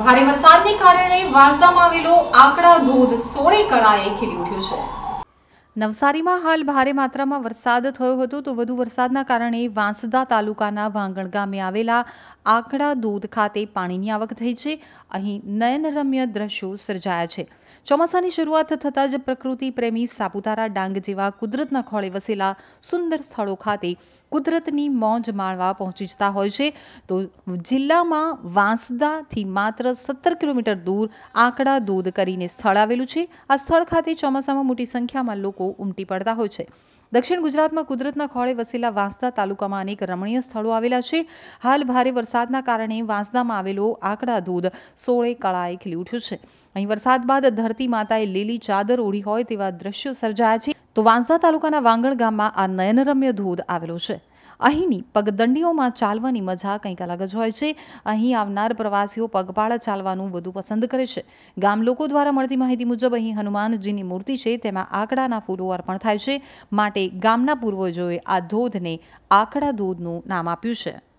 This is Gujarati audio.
ભારે વરસાદને કારણે વાંસદામાં આવેલો આકડા ધોધ 16 કળાએ ખીલી ઉઠ્યો છે। નવસારીમાં હાલ ભારે માત્રામાં વરસાદ થયો હતો તો વધુ વરસાદના કારણે વાંસદા તાલુકાના વાંગણ ગામે આવેલા આકડા ધોધ ખાતે પાણીની આવક થઈ છે। અહીં નયનરમ્ય દ્રશ્યો સર્જાયા છે। ચોમાસાની શરૂઆત થતાં જ પ્રકૃતિ પ્રેમી સાપુતારા ડાંગ જેવા કુદરતના ખોળે વસેલા સુંદર સ્થળો ખાતે કુદરતની મોજ માણવા પહોંચી જતા હોય છે। તો જિલ્લામાં વાંસદાથી માત્ર 17 કિલોમીટર દૂર આકડા ધોધ કરીને સ્થળ આવેલું છે। આ સ્થળ ખાતે ચોમાસામાં મોટી સંખ્યામાં લોકો ઉમટી પડતા હોય છે। દક્ષિણ ગુજરાતમાં કુદરતના ખોળે વસેલા વાંસદા તાલુકામાં અનેક રમણીય સ્થળો આવેલા છે। હાલ ભારે વરસાદના કારણે વાંસદામાં આવેલો આકડા ધોધ 16 કળાએ ખીલી ઉઠ્યો છે। અહીં વરસાદ બાદ ધરતી માતાએ લીલી ચાદર ઓઢી હોય તેવા દ્રશ્યો સર્જાયા છે। તો વાંસદા તાલુકાના વાંગણ ગામમાં આ નયનરમ્ય ધોધ આવેલો છે। અહીંની પગદંડીઓમાં ચાલવાની મજા કંઈક અલગ જ હોય છે। અહીં આવનાર પ્રવાસીઓ પગપાળા ચાલવાનું વધુ પસંદ કરે છે। ગામ લોકો દ્વારા મળતી માહિતી મુજબ અહીં હનુમાનજીની મૂર્તિ છે, તેમાં આકડાના ફૂલો અર્પણ થાય છે, માટે ગામના પૂર્વજોએ આ ધોધને આકડા ધોધનું નામ આપ્યું છે।